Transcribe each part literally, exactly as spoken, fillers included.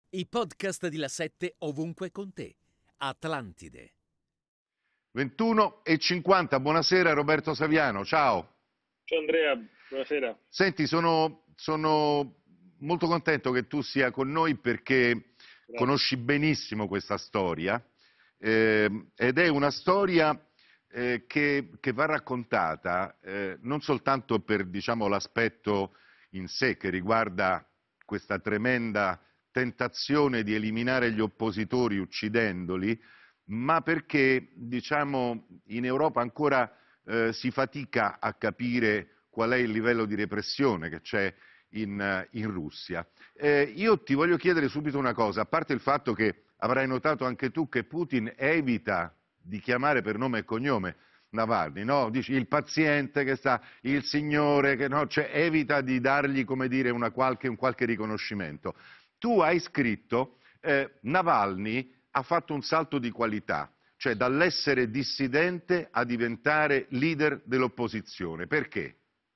I podcast di La sette ovunque con te. Atlantide. ventuno e cinquanta, buonasera Roberto Saviano, ciao. Ciao Andrea, buonasera. Senti, sono, sono molto contento che tu sia con noi perché Grazie. conosci benissimo questa storia eh, ed è una storia eh, che, che va raccontata eh, non soltanto per, diciamo, l'aspetto in sé che riguarda questa tremenda tentazione di eliminare gli oppositori uccidendoli, ma perché, diciamo, in Europa ancora eh, si fatica a capire qual è il livello di repressione che c'è in, in Russia. Eh, io ti voglio chiedere subito una cosa, a parte il fatto che avrai notato anche tu che Putin evita di chiamare per nome e cognome Navalny, no? Dici il paziente che sta, il signore che no, cioè evita di dargli, come dire, una qualche, un qualche riconoscimento. Tu hai scritto eh, Navalny ha fatto un salto di qualità, cioè dall'essere dissidente a diventare leader dell'opposizione. Perché?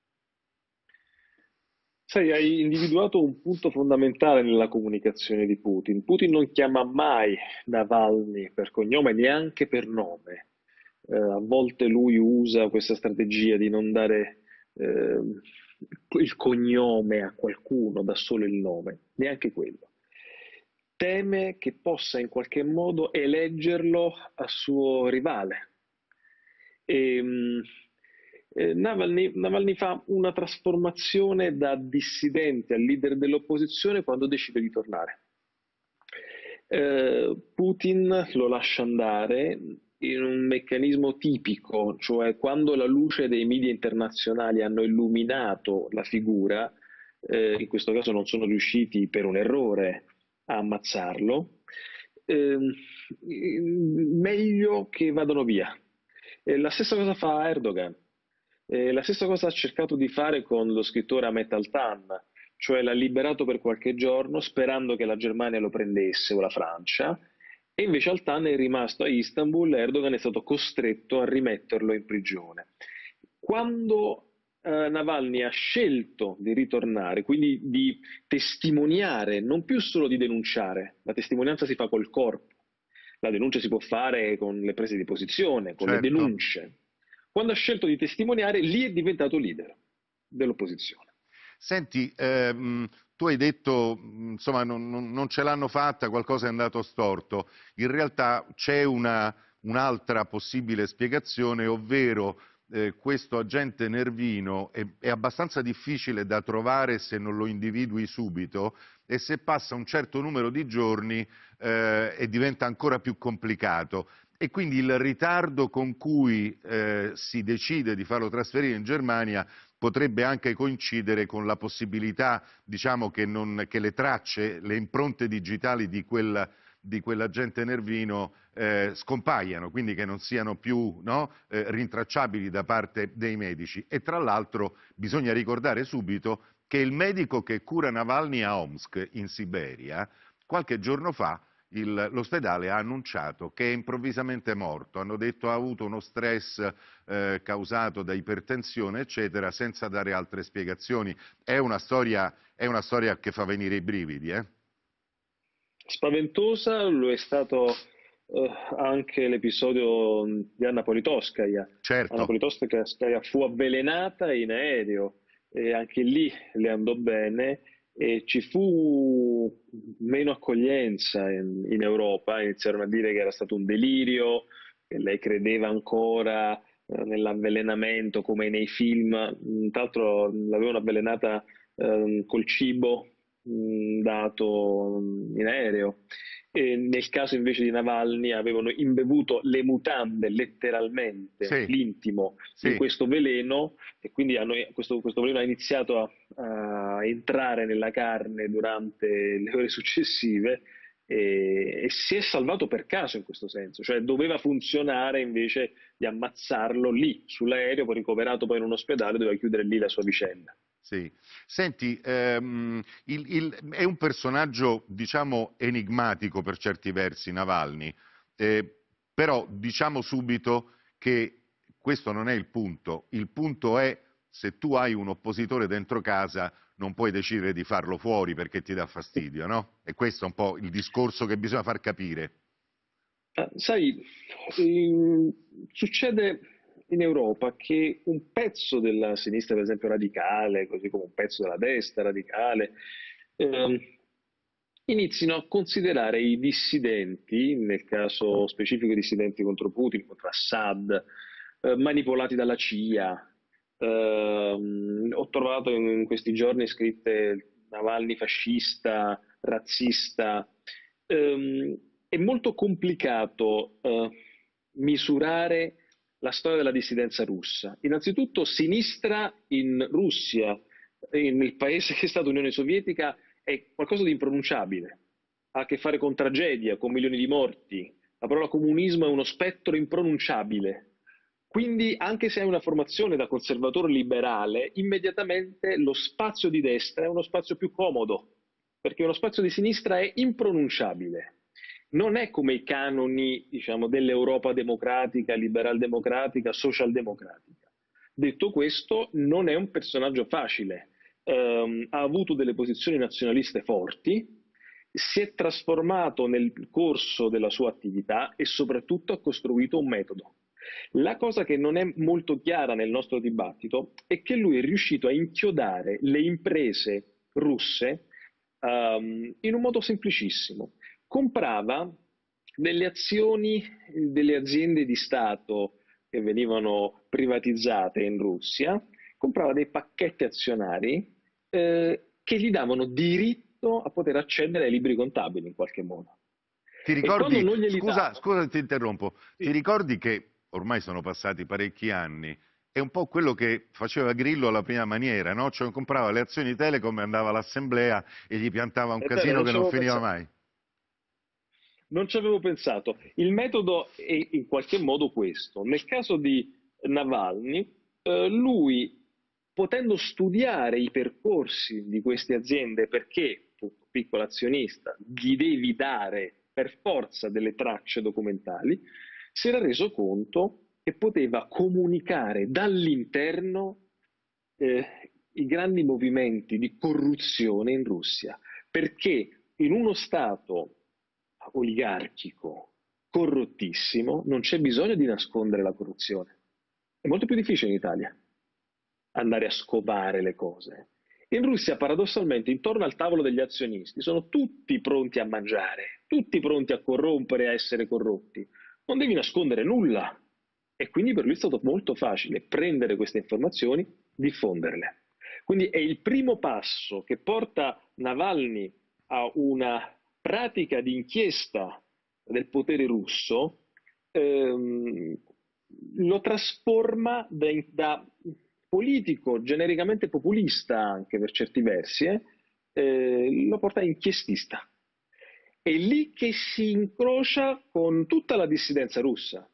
Sai, hai individuato un punto fondamentale nella comunicazione di Putin. Putin non chiama mai Navalny per cognome, neanche per nome. Eh, a volte lui usa questa strategia di non dare eh, il cognome a qualcuno, dà solo il nome, neanche quello. Teme che possa in qualche modo eleggerlo a suo rivale. E, mh, eh, Navalny, Navalny fa una trasformazione da dissidente a leader dell'opposizione quando decide di tornare. Eh, Putin lo lascia andare in un meccanismo tipico, cioè quando la luce dei media internazionali hanno illuminato la figura, eh, in questo caso non sono riusciti per un errore a ammazzarlo, eh, meglio che vadano via. Eh, la stessa cosa fa Erdogan, eh, la stessa cosa ha cercato di fare con lo scrittore Ahmet Altan, cioè l'ha liberato per qualche giorno sperando che la Germania lo prendesse o la Francia, e invece Altan è rimasto a Istanbul e Erdogan è stato costretto a rimetterlo in prigione. Quando eh, Navalny ha scelto di ritornare, quindi di testimoniare, non più solo di denunciare, la testimonianza si fa col corpo, la denuncia si può fare con le prese di posizione, con le Certo. denunce. Quando ha scelto di testimoniare, lì è diventato leader dell'opposizione. Senti, ehm, tu hai detto, insomma, non, non, non ce l'hanno fatta, qualcosa è andato storto. In realtà c'è una, un'altra possibile spiegazione, ovvero eh, questo agente nervino è, è abbastanza difficile da trovare se non lo individui subito e se passa un certo numero di giorni eh, e diventa ancora più complicato. E quindi il ritardo con cui eh, si decide di farlo trasferire in Germania potrebbe anche coincidere con la possibilità, diciamo, che, non, che le tracce, le impronte digitali di, quel, di quell'agente nervino eh, scompaiano, quindi che non siano più, no, eh, rintracciabili da parte dei medici. E tra l'altro bisogna ricordare subito che il medico che cura Navalny a Omsk, in Siberia, qualche giorno fa l'ospedale ha annunciato che è improvvisamente morto, hanno detto ha avuto uno stress eh, causato da ipertensione eccetera, senza dare altre spiegazioni. È una storia, è una storia che fa venire i brividi. Eh? Spaventosa lo è stato eh, anche l'episodio di Anna Politkovskaja. Certo. Anna Politkovskaja fu avvelenata in aereo e anche lì le andò bene. E ci fu meno accoglienza in, in Europa, iniziarono a dire che era stato un delirio, che lei credeva ancora eh, nell'avvelenamento come nei film. Tra l'altro l'avevano avvelenata eh, col cibo mh, dato in aereo. E nel caso invece di Navalny avevano imbevuto le mutande letteralmente, Sì. l'intimo, Sì. in questo veleno, e quindi hanno, questo, questo veleno ha iniziato a, a entrare nella carne durante le ore successive e, e si è salvato per caso in questo senso, cioè doveva funzionare invece di ammazzarlo lì sull'aereo, poi ricoverato poi in un ospedale, doveva chiudere lì la sua vicenda. Sì. Senti, ehm, il, il, è un personaggio, diciamo, enigmatico per certi versi, Navalny, eh, però diciamo subito che questo non è il punto. Il punto è se tu hai un oppositore dentro casa non puoi decidere di farlo fuori perché ti dà fastidio, no? E questo è un po' il discorso che bisogna far capire. Ah, sai, ehm, succede in Europa che un pezzo della sinistra, per esempio radicale, così come un pezzo della destra radicale, ehm, inizino a considerare i dissidenti, nel caso specifico i dissidenti contro Putin, contro Assad, eh, manipolati dalla C I A. Ehm, ho trovato in questi giorni scritte Navalny fascista, razzista. Ehm, è molto complicato eh, misurare la storia della dissidenza russa. Innanzitutto, sinistra in Russia, nel paese che è stato Unione Sovietica, è qualcosa di impronunciabile. Ha a che fare con tragedia, con milioni di morti. La parola comunismo è uno spettro impronunciabile. Quindi, anche se hai una formazione da conservatore liberale, immediatamente lo spazio di destra è uno spazio più comodo, perché uno spazio di sinistra è impronunciabile. Non è come i canoni, diciamo, dell'Europa democratica, liberal-democratica, social-democratica. Detto questo, non è un personaggio facile. Um, ha avuto delle posizioni nazionaliste forti, si è trasformato nel corso della sua attività e soprattutto ha costruito un metodo. La cosa che non è molto chiara nel nostro dibattito è che lui è riuscito a inchiodare le imprese russe um, in un modo semplicissimo. Comprava delle azioni delle aziende di Stato che venivano privatizzate in Russia, comprava dei pacchetti azionari eh, che gli davano diritto a poter accedere ai libri contabili in qualche modo. Ti E quando ricordi, non glieli scusa, davano, scusa ti interrompo, sì, ti ricordi che ormai sono passati parecchi anni, è un po' quello che faceva Grillo alla prima maniera, no? Cioè comprava le azioni Telecom e andava all'assemblea e gli piantava un è vero, casino non che ci non avevo finiva pensato. mai. Non ci avevo pensato. Il metodo è in qualche modo questo. Nel caso di Navalny, eh, lui, potendo studiare i percorsi di queste aziende, perché, appunto, piccolo azionista, gli devi dare per forza delle tracce documentali, si era reso conto che poteva comunicare dall'interno eh, i grandi movimenti di corruzione in Russia, perché in uno Stato oligarchico, corrottissimo, non c'è bisogno di nascondere la corruzione. È molto più difficile in Italia andare a scovare le cose. In Russia, paradossalmente, intorno al tavolo degli azionisti sono tutti pronti a mangiare, tutti pronti a corrompere e a essere corrotti. Non devi nascondere nulla. E quindi per lui è stato molto facile prendere queste informazioni, diffonderle. Quindi è il primo passo che porta Navalny a una pratica di inchiesta del potere russo, ehm, lo trasforma da, da politico genericamente populista anche per certi versi, eh, eh, lo porta inchiestista. È lì che si incrocia con tutta la dissidenza russa.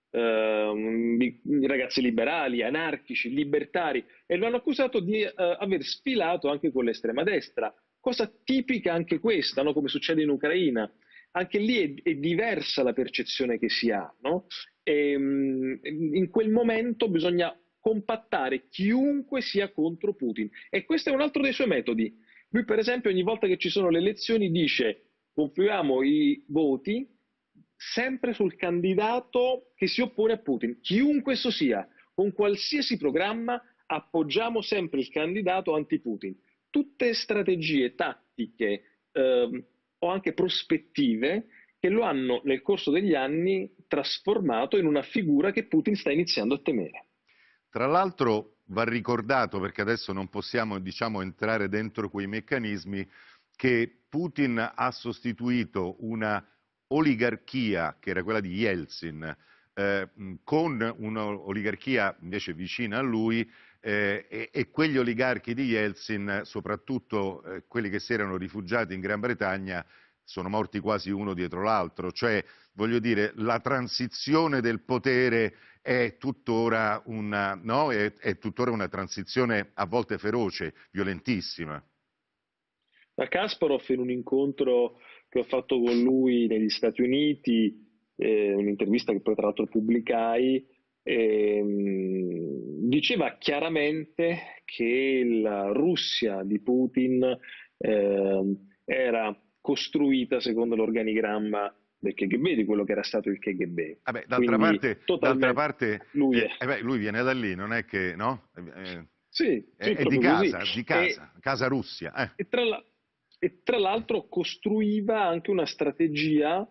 Uh, ragazzi liberali, anarchici, libertari, e lo hanno accusato di uh, aver sfilato anche con l'estrema destra, cosa tipica anche questa, no? Come succede in Ucraina. Anche lì è, è diversa la percezione che si ha, no? E, um, in quel momento bisogna compattare chiunque sia contro Putin, e questo è un altro dei suoi metodi. Lui, per esempio, ogni volta che ci sono le elezioni dice: confluiamo i voti sempre sul candidato che si oppone a Putin, chiunque esso sia, con qualsiasi programma appoggiamo sempre il candidato anti-Putin. Tutte strategie tattiche eh, o anche prospettive che lo hanno nel corso degli anni trasformato in una figura che Putin sta iniziando a temere. Tra l'altro va ricordato, perché adesso non possiamo, diciamo, entrare dentro quei meccanismi, che Putin ha sostituito una oligarchia, che era quella di Yeltsin, eh, con un'oligarchia invece vicina a lui, eh, e, e quegli oligarchi di Yeltsin, soprattutto eh, quelli che si erano rifugiati in Gran Bretagna, sono morti quasi uno dietro l'altro. Cioè, voglio dire, la transizione del potere è tuttora una, no? è, è tuttora una transizione a volte feroce, violentissima. Da Kasparov, in un incontro che ho fatto con lui negli Stati Uniti, eh, un'intervista che poi tra l'altro pubblicai, ehm, diceva chiaramente che la Russia di Putin ehm, era costruita secondo l'organigramma del K G B, di quello che era stato il K G B. Vabbè, d'altra Quindi parte, d'altra totalmente parte lui è. eh, eh beh, lui viene da lì, non è che, no? Eh, Sì, è, sì, è di proprio così. casa, di E, casa, casa Russia. Eh. e tra la- e tra l'altro costruiva anche una strategia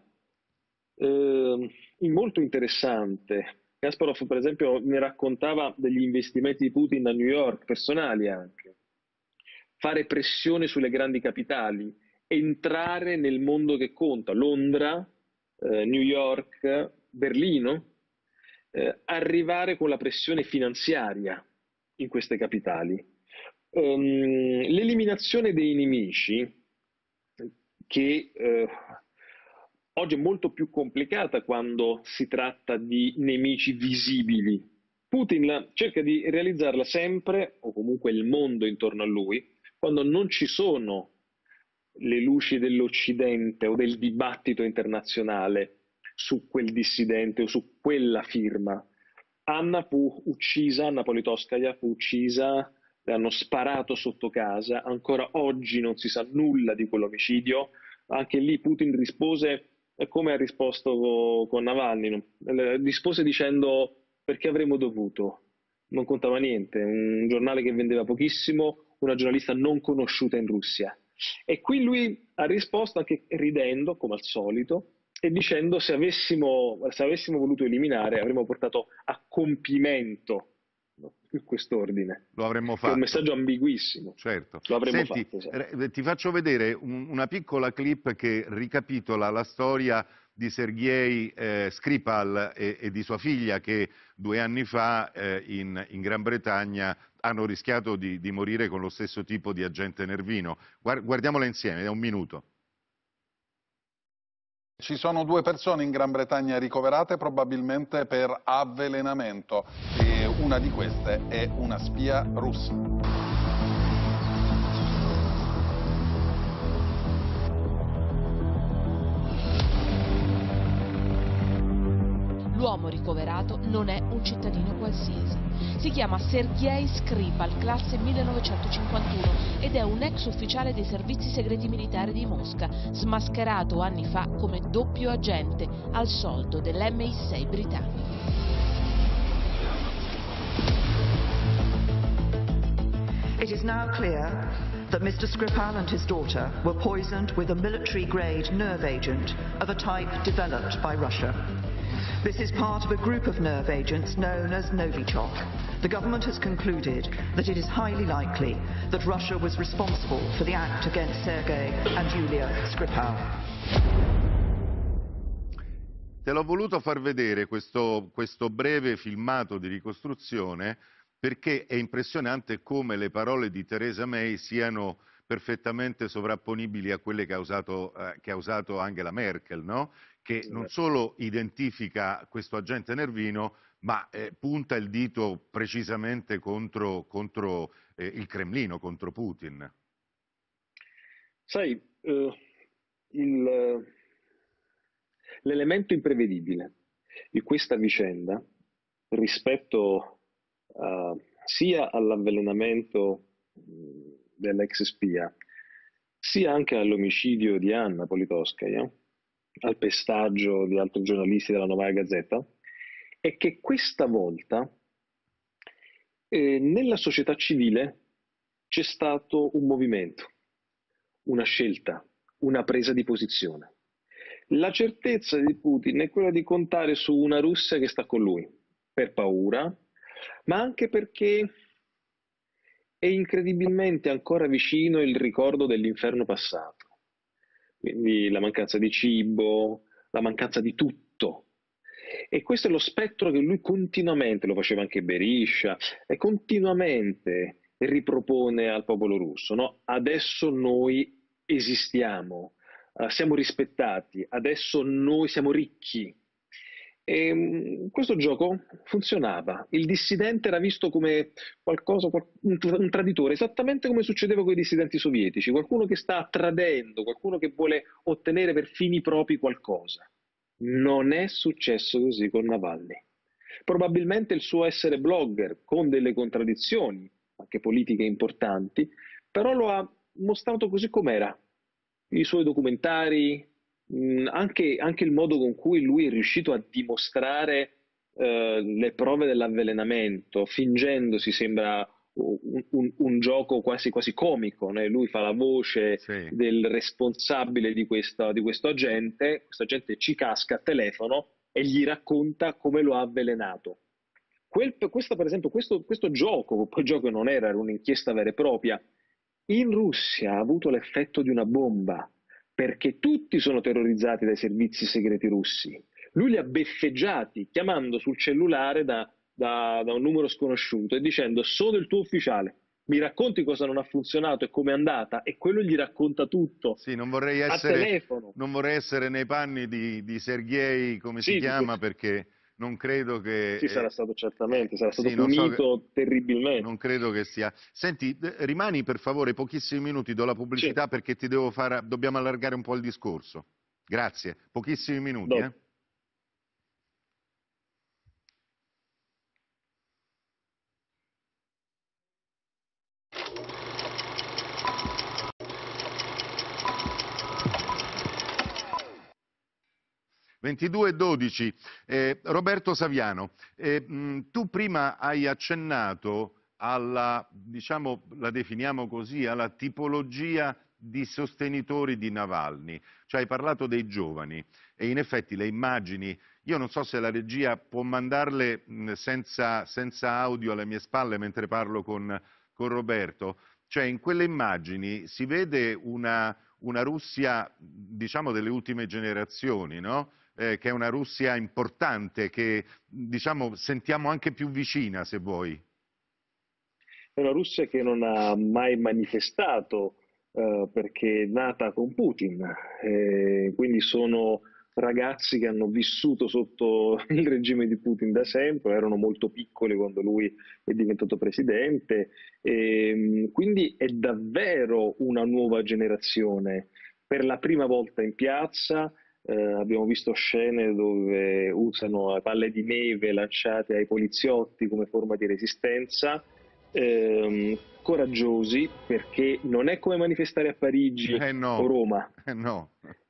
eh, molto interessante. Kasparov, per esempio, mi raccontava degli investimenti di Putin a New York, personali anche. Fare pressione sulle grandi capitali, entrare nel mondo che conta, Londra, eh, New York, Berlino, eh, arrivare con la pressione finanziaria in queste capitali. Um, l'eliminazione dei nemici, che eh, oggi è molto più complicata quando si tratta di nemici visibili. Putin cerca di realizzarla sempre, o comunque il mondo intorno a lui, quando non ci sono le luci dell'Occidente o del dibattito internazionale su quel dissidente o su quella firma. Anna fu uccisa, Anna Politkovskaja fu uccisa, le hanno sparato sotto casa, ancora oggi non si sa nulla di quell'omicidio. Anche lì Putin rispose come ha risposto con Navalny, rispose dicendo perché avremmo dovuto, non contava niente, un giornale che vendeva pochissimo, una giornalista non conosciuta in Russia. E qui lui ha risposto anche ridendo, come al solito, e dicendo se avessimo, se avessimo voluto eliminare avremmo portato a compimento, no, quest'ordine, Lo avremmo che è un fatto. messaggio ambiguissimo. Certo. Lo avremmo Senti, fatto, esatto. eh, ti faccio vedere un- una piccola clip che ricapitola la storia di Sergei eh, Skripal e, e di sua figlia che due anni fa eh, in, in Gran Bretagna hanno rischiato di, di morire con lo stesso tipo di agente nervino. Guard- guardiamola insieme, è un minuto. Ci sono due persone in Gran Bretagna ricoverate probabilmente per avvelenamento e una di queste è una spia russa. L'uomo ricoverato non è un cittadino qualsiasi. Si chiama Sergei Skripal, classe millenovecentocinquantuno, ed è un ex ufficiale dei servizi segreti militari di Mosca, smascherato anni fa come doppio agente al soldo dell'M I sei britannico. It is now clear that Mister Skripal and his daughter were poisoned with a military-grade nerve agent of a type developed by Russia. This is part of a group of nerve agents known as Novichok. The government has concluded that it is highly likely that Russia was responsible for the act against Sergei and Yulia Skripal. Te l'ho voluto far vedere questo, questo breve filmato di ricostruzione perché è impressionante come le parole di Theresa May siano perfettamente sovrapponibili a quelle che ha usato, eh, che ha usato Angela Merkel, no? Che non solo identifica questo agente nervino, ma eh, punta il dito precisamente contro, contro eh, il Cremlino, contro Putin. Sai, eh, il, l'elemento imprevedibile di questa vicenda rispetto uh, sia all'avvelenamento dell'ex spia, sia anche all'omicidio di Anna Politkovskaja, al pestaggio di altri giornalisti della Novaya Gazeta, è che questa volta eh, nella società civile c'è stato un movimento, una scelta, una presa di posizione. La certezza di Putin è quella di contare su una Russia che sta con lui, per paura, ma anche perché è incredibilmente ancora vicino il ricordo dell'inferno passato. Quindi la mancanza di cibo, la mancanza di tutto. E questo è lo spettro che lui continuamente, lo faceva anche Berisha, e continuamente ripropone al popolo russo. No? Adesso noi esistiamo, uh, siamo rispettati, adesso noi siamo ricchi. E, um, questo gioco funzionava. Il dissidente era visto come qualcosa, un, un traditore, esattamente come succedeva con i dissidenti sovietici, qualcuno che sta tradendo, qualcuno che vuole ottenere per fini propri qualcosa. Non è successo così con Navalny. Probabilmente il suo essere blogger, con delle contraddizioni, anche politiche importanti, però lo ha mostrato così com'era. I suoi documentari, mh, anche, anche il modo con cui lui è riuscito a dimostrare eh, le prove dell'avvelenamento, fingendosi, sembra un, un- un gioco quasi, quasi comico, né? Lui fa la voce Sì. del responsabile di, questa- di questo agente, questo agente ci casca a telefono e gli racconta come lo ha avvelenato. Quel- questo, per esempio, questo, questo gioco, poi gioco non era, era un'inchiesta vera e propria, in Russia ha avuto l'effetto di una bomba, perché tutti sono terrorizzati dai servizi segreti russi. Lui li ha beffeggiati chiamando sul cellulare da, da- da un numero sconosciuto e dicendo: sono il tuo ufficiale, mi racconti cosa non ha funzionato e come è andata, e quello gli racconta tutto Sì, non vorrei a essere, telefono. non vorrei essere nei panni di, di Sergei, come si Sì, di chiama, questo. perché non credo che... Sì, sarà eh, stato eh, certamente, sarà stato sì, non so che- punito terribilmente. non credo che sia... Senti, eh, rimani per favore pochissimi minuti, do la Sì, pubblicità perché ti devo fare, dobbiamo allargare un po' il discorso. Grazie, pochissimi minuti, dopo. eh. ventidue e dodici. Eh, Roberto Saviano, eh, mh, tu prima hai accennato alla, diciamo, la definiamo così, alla tipologia di sostenitori di Navalny, cioè hai parlato dei giovani e in effetti le immagini, io non so se la regia può mandarle mh, senza, senza audio alle mie spalle mentre parlo con, con Roberto, cioè in quelle immagini si vede una, una Russia, diciamo, delle ultime generazioni, no? Eh, che è una Russia importante, che diciamo sentiamo anche più vicina, se vuoi. È una Russia che non ha mai manifestato eh, perché è nata con Putin, eh, quindi sono ragazzi che hanno vissuto sotto il regime di Putin da sempre, erano molto piccoli quando lui è diventato presidente, e, quindi è davvero una nuova generazione. Per la prima volta in piazza eh, abbiamo visto scene dove usano palle di neve lanciate ai poliziotti come forma di resistenza, ehm, coraggiosi, perché non è come manifestare a Parigi Eh o no, Roma. eh no.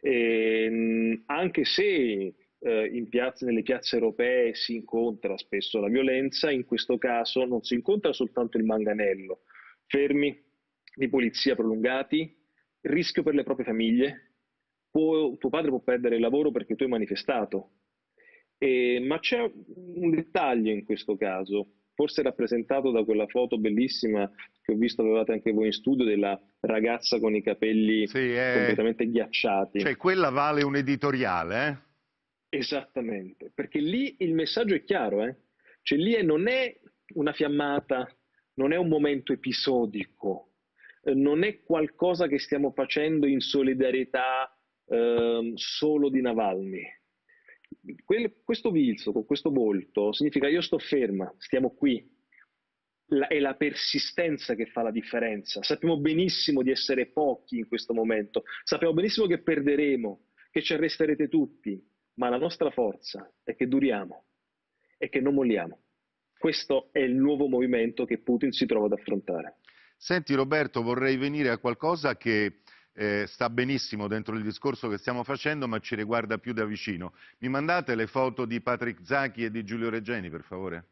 Ehm, anche se eh, in piazze, nelle piazze europee si incontra spesso la violenza, in questo caso non si incontra soltanto il manganello, fermi di polizia prolungati, rischio per le proprie famiglie, può- tuo padre può perdere il lavoro perché tu hai manifestato. E- ma c'è un dettaglio in questo caso, forse rappresentato da quella foto bellissima che ho visto avevate anche voi in studio, della ragazza con i capelli Sì, è... completamente ghiacciati. cioè quella vale un editoriale, eh? Esattamente, perché lì il messaggio è chiaro, eh? Cioè lì è- non è una fiammata, non è un momento episodico, eh, non è qualcosa che stiamo facendo in solidarietà ehm, solo di Navalny. Quel- questo viso con questo volto significa: io sto ferma, stiamo qui. La- è la persistenza che fa la differenza. Sappiamo benissimo di essere pochi in questo momento, sappiamo benissimo che perderemo, che ci arresterete tutti, ma la nostra forza è che duriamo e che non molliamo. Questo è il nuovo movimento che Putin si trova ad affrontare. Senti Roberto, vorrei venire a qualcosa che eh, sta benissimo dentro il discorso che stiamo facendo, ma ci riguarda più da vicino. Mi mandate le foto di Patrick Zaki e di Giulio Regeni, per favore?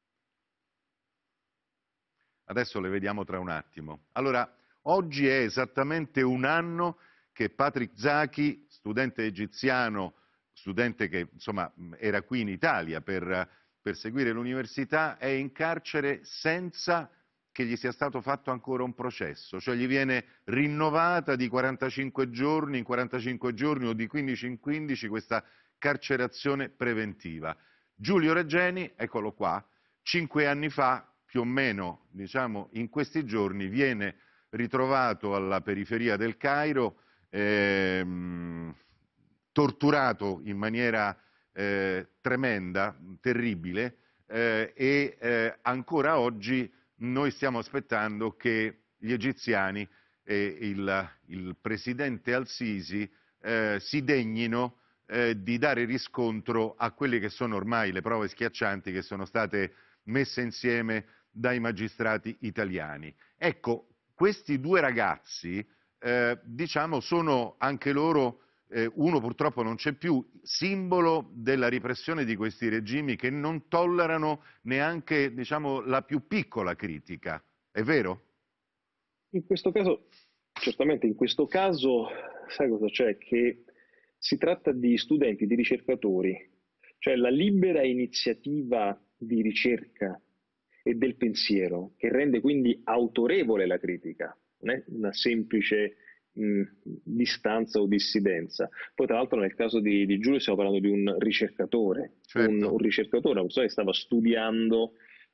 Adesso le vediamo tra un attimo. Allora, oggi è esattamente un anno che Patrick Zaki, studente egiziano, studente che insomma era qui in Italia per, per seguire l'università, è in carcere senza che gli sia stato fatto ancora un processo, cioè gli viene rinnovata di quarantacinque giorni in quarantacinque giorni o di quindici in quindici questa carcerazione preventiva. Giulio Regeni, eccolo qua, cinque anni fa, più o meno, diciamo, in questi giorni, viene ritrovato alla periferia del Cairo, ehm, torturato in maniera eh, tremenda, terribile, eh, e eh, ancora oggi noi stiamo aspettando che gli egiziani e il, il presidente Al-Sisi eh, si degnino eh, di dare riscontro a quelle che sono ormai le prove schiaccianti che sono state messe insieme dai magistrati italiani. Ecco, questi due ragazzi, eh, diciamo, sono anche loro, eh, uno purtroppo non c'è più, simbolo della repressione di questi regimi che non tollerano neanche, diciamo, la più piccola critica. È vero? In questo caso, certamente in questo caso, sai cosa c'è? Che si tratta di studenti, di ricercatori, cioè la libera iniziativa di ricerca e del pensiero, che rende quindi autorevole la critica, non è una semplice mh, distanza o dissidenza. Poi tra l'altro nel caso di, di Giulio stiamo parlando di un ricercatore, un, Certo. un ricercatore, una persona che stava studiando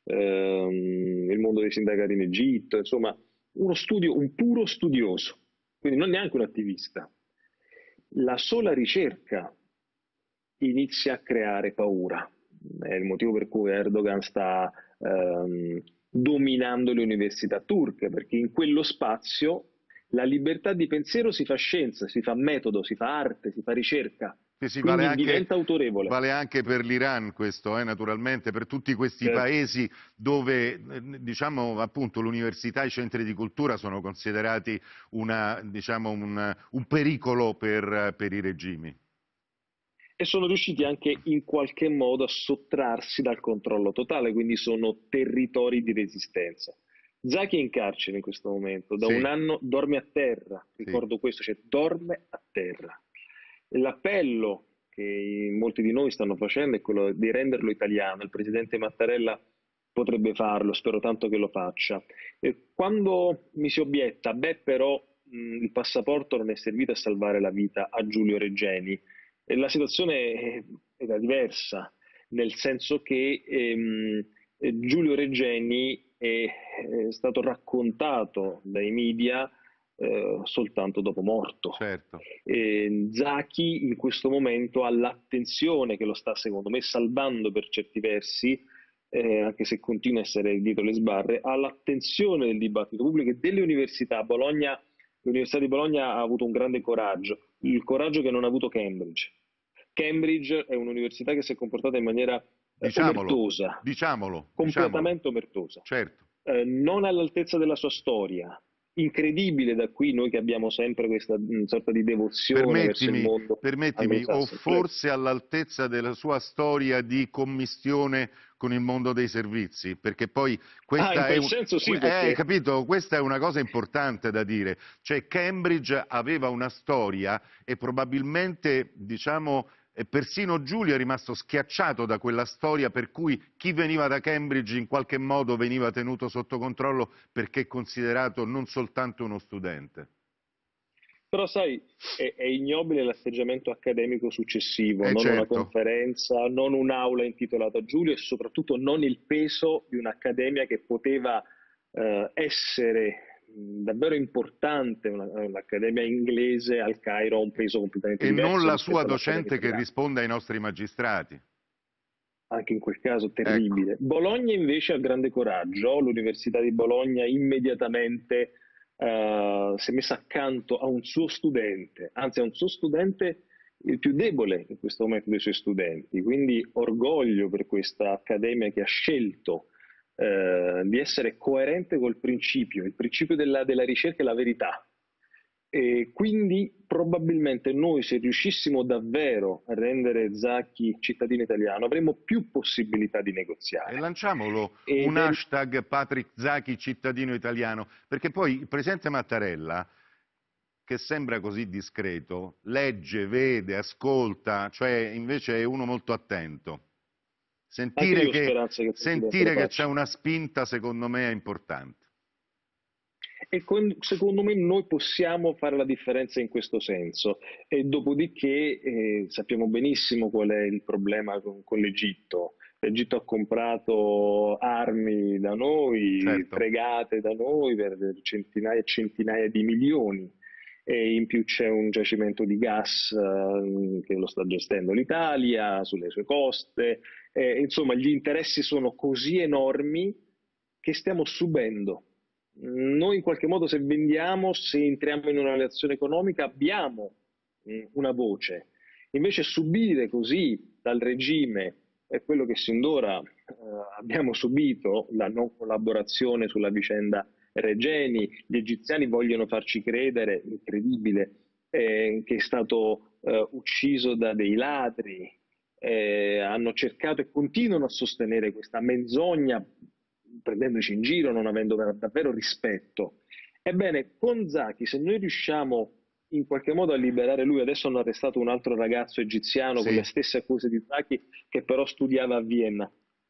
ehm, il mondo dei sindacati in Egitto, insomma uno studio, un puro studioso, quindi non neanche un attivista. La sola ricerca inizia a creare paura. È il motivo per cui Erdogan sta ehm, dominando le università turche, perché in quello spazio la libertà di pensiero si fa scienza, si fa metodo, si fa arte, si fa ricerca, Sì, sì, quindi vale anche, diventa autorevole. vale anche per l'Iran questo, eh, naturalmente, per tutti questi Certo. paesi dove, eh, diciamo, appunto, l'università e i centri di cultura sono considerati una, diciamo, un, un pericolo per, per i regimi. E sono riusciti anche in qualche modo a sottrarsi dal controllo totale, quindi sono territori di resistenza. Zaki è in carcere in questo momento, da Sì. un anno dorme a terra, Sì. ricordo questo, cioè dorme a terra. L'appello che molti di noi stanno facendo è quello di renderlo italiano. Il presidente Mattarella potrebbe farlo, spero tanto che lo faccia. E quando mi si obietta, beh però mh, il passaporto non è servito a salvare la vita a Giulio Regeni, e la situazione era diversa, nel senso che ehm, Giulio Regeni è, è stato raccontato dai media eh, soltanto dopo morto. Certo. E Zaki in questo momento ha l'attenzione che lo sta, secondo me, salvando per certi versi, eh, anche se continua a essere dietro le sbarre, ha l'attenzione del dibattito pubblico e delle università. Bologna, l'Università di Bologna ha avuto un grande coraggio, il coraggio che non ha avuto Cambridge. Cambridge è un'università che si è comportata in maniera eh, Diciamolo, omertosa, diciamolo, completamente diciamolo. omertosa, Certo. eh, non all'altezza della sua storia. Incredibile da qui noi che abbiamo sempre questa mh, sorta di devozione verso il Permettimi, mondo permettimi o anglosassone. forse all'altezza della sua storia di commistione con il mondo dei servizi, perché poi questa Ah, in è quel un, senso sì, eh, perché capito? Questa è una cosa importante da dire, cioè Cambridge aveva una storia e probabilmente, diciamo, e persino Giulio è rimasto schiacciato da quella storia per cui chi veniva da Cambridge in qualche modo veniva tenuto sotto controllo perché considerato non soltanto uno studente. però sai, è, è ignobile l'atteggiamento accademico successivo, Eh, non una certo. conferenza, non un'aula intitolata a Giulio e soprattutto non il peso di un'accademia che poteva eh, essere mh, davvero importante, una- un'accademia inglese al Cairo ha un peso completamente E diverso non la rispetto sua all'accademia docente che italiana. risponde ai nostri magistrati. Anche in quel caso Ecco. terribile. Bologna invece ha grande coraggio, l'Università di Bologna immediatamente eh, si è messa accanto a un suo studente, anzi a un suo studente il più debole in questo momento dei suoi studenti, quindi orgoglio per questa accademia che ha scelto eh, di essere coerente col principio, il principio della, della ricerca e la verità. E quindi probabilmente noi, se riuscissimo davvero a rendere Zaki cittadino italiano, avremmo più possibilità di negoziare. E lanciamolo Ed un è- hashtag Patrick Zaki cittadino italiano, perché poi il presidente Mattarella, che sembra così discreto, legge, vede, ascolta, cioè invece è uno molto attento. Anche Sentire io ho che, speranza che il Presidente sentire lo che faccia. c'è una spinta secondo me è importante. E con- secondo me noi possiamo fare la differenza in questo senso. E dopodiché eh, sappiamo benissimo qual è il problema con, con l'Egitto. L'Egitto ha comprato armi da noi, Certo. fregate da noi per centinaia e centinaia di milioni. E in più c'è un giacimento di gas eh, che lo sta gestendo l'Italia sulle sue coste. Eh, insomma, gli interessi sono così enormi che stiamo subendo. Noi in qualche modo, se vendiamo, se entriamo in una relazione economica, abbiamo mh, una voce Invece subire così dal regime è quello che sin d'ora eh, abbiamo subito, la non collaborazione sulla vicenda Regeni. Gli egiziani vogliono farci credere, incredibile, eh, che è stato eh, ucciso da dei ladri, eh, hanno cercato e continuano a sostenere questa menzogna prendendoci in giro, non avendo davvero rispetto. Ebbene, con Zaki, se noi riusciamo in qualche modo a liberare lui, adesso hanno arrestato un altro ragazzo egiziano sì. con le stesse accuse di Zaki, che però studiava a Vienna.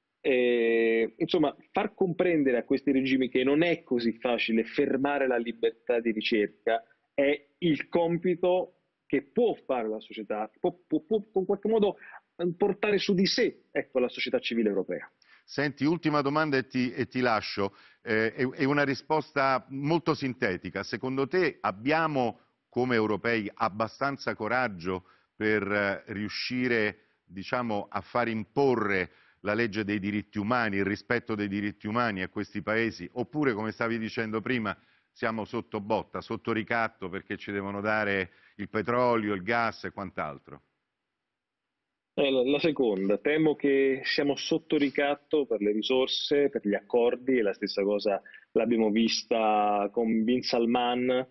E, insomma, far comprendere a questi regimi che non è così facile fermare la libertà di ricerca è il compito che può fare la società, può, può, può in qualche modo portare su di sé, ecco, la società civile europea. Senti, ultima domanda e ti, e ti lascio, eh, è, è una risposta molto sintetica. Secondo te abbiamo come europei abbastanza coraggio per eh, riuscire, diciamo, a far imporre la legge dei diritti umani, il rispetto dei diritti umani a questi paesi, oppure, come stavi dicendo prima, siamo sotto botta, sotto ricatto perché ci devono dare il petrolio, il gas e quant'altro? La seconda, temo che siamo sotto ricatto per le risorse, per gli accordi, e la stessa cosa l'abbiamo vista con Bin Salman,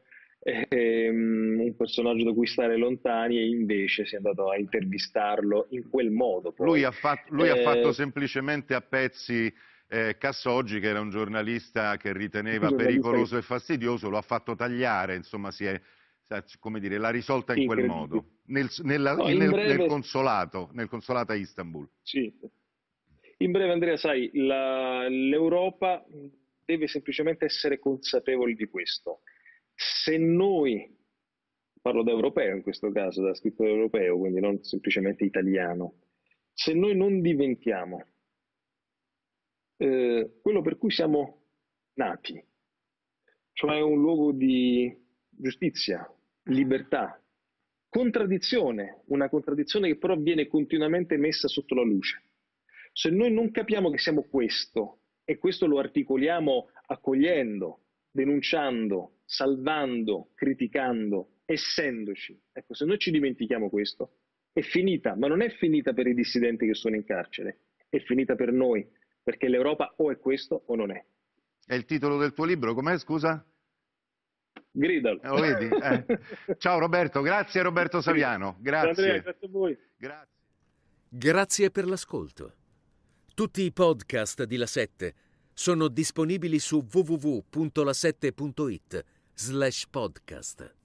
ehm, un personaggio da cui stare lontani, e invece si è andato a intervistarlo in quel modo. Poi. Lui, ha fatto, lui eh... ha fatto semplicemente a pezzi eh, Cassoggi, che era un giornalista che riteneva giornalista pericoloso che... e fastidioso, lo ha fatto tagliare, insomma si è... come dire, l'ha risolta in quel modo, nel, nella, no, nel, breve... nel consolato, nel consolato a Istanbul. Sì. In breve, Andrea, sai, la, l'Europa deve semplicemente essere consapevole di questo. Se noi, parlo da europeo in questo caso, da scrittore europeo, quindi non semplicemente italiano, se noi non diventiamo eh, quello per cui siamo nati, cioè un luogo di giustizia, libertà, contraddizione, una contraddizione che però viene continuamente messa sotto la luce. Se noi non capiamo che siamo questo, e questo lo articoliamo accogliendo, denunciando, salvando, criticando, essendoci, ecco, se noi ci dimentichiamo questo, è finita, ma non è finita per i dissidenti che sono in carcere, è finita per noi, perché l'Europa o è questo o non è. È il titolo del tuo libro, com'è, scusa? Gridalo. Eh, lo vedi? Eh. Ciao Roberto, grazie Roberto Saviano, grazie. Andrea, grazie a voi. Grazie. Grazie per l'ascolto. Tutti i podcast di La Sette sono disponibili su w w w punto la sette punto it slash podcast.